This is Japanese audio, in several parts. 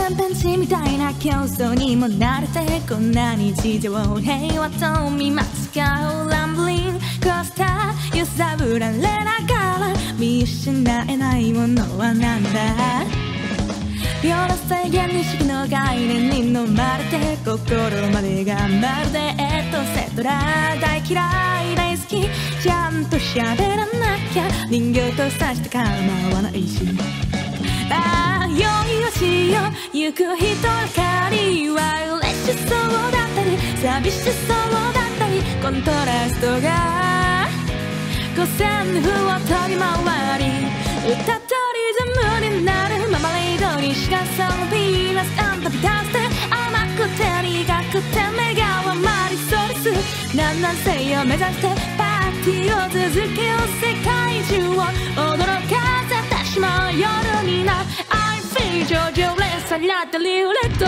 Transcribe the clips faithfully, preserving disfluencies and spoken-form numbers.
ンペンチみたいな競争にも慣れてこんな日常平和と見間違うランブリングコースター揺さぶられながら見失えないものはなんだ秒の制限に式の概念に飲まれて心までがまるでエトセトラ大嫌い大好きちゃんと喋らなきゃ人形とさして構わないしああ用意をしよう行く人ばかりは嬉しそうだったり寂しそうだったりコントラストが五線譜を飛び回り歌とリズムになるママレードにしかそのピーナスあんたび出して甘くて苦くて目がはまりそうですなんなんせよ目指してパーティーを続けよう世界中を驚かせてしまう夜になる I feel 上々連鎖なったリュレット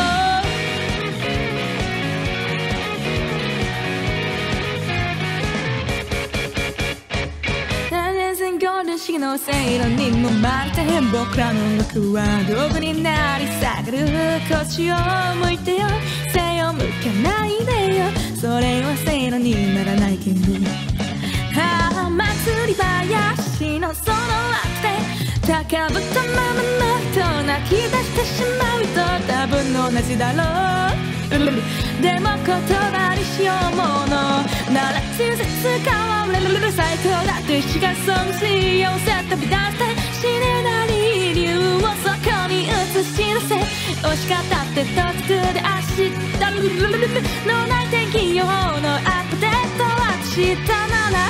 ゴール式のせいろにもまれて僕らの音楽は道具になり下がる腰を向いてよ背を向かないでよそれはせいろにならないけどああ祭り林のその枠で高ぶったままの人泣き出してしまうと多分同じだろうでも言葉にしようものなら事実変われる最高だってしがそのしようせ飛び出して死ねない理由をそこに映し出せ惜しかったってとつくで明日のない天気予報のアップデートは明日なら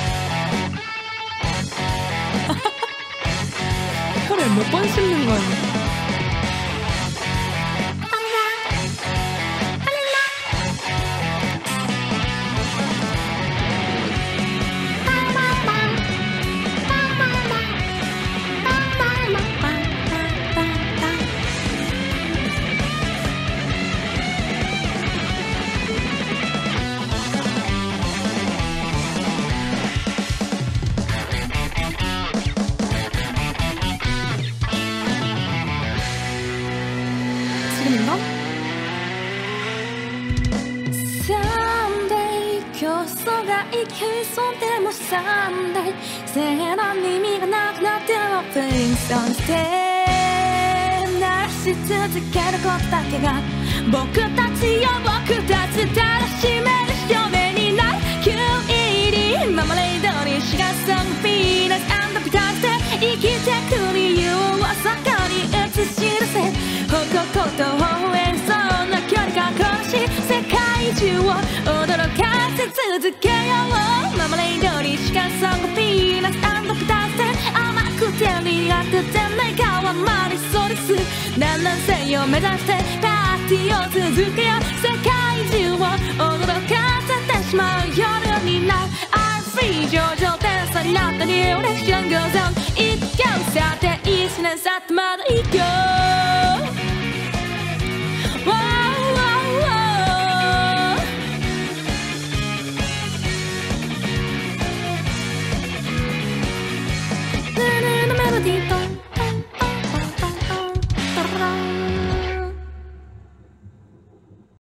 그래 몇 번 씹는 거야 지금인가? Someday 競争が生きそうでも Someday せの意味がなくなっても Things on stay 鳴らし続けることだけが僕たちよ僕たちたらしめる証明になる キューイーディー ママレードにしがそのピーナス&ピタスで生きてく理由をそこに映し出せほここと微笑みそうな距離が殺し世界中を驚かせ続けようママレードにしかそのピーナス&ピタスで甘くて苦くて目がはまりそうですなんなんせよ目指してパーティーを続けよう世界中を驚かせてしまう夜になる I feel 上々天才になったリュレクション goes on 一挙さて一年去ってまだ一挙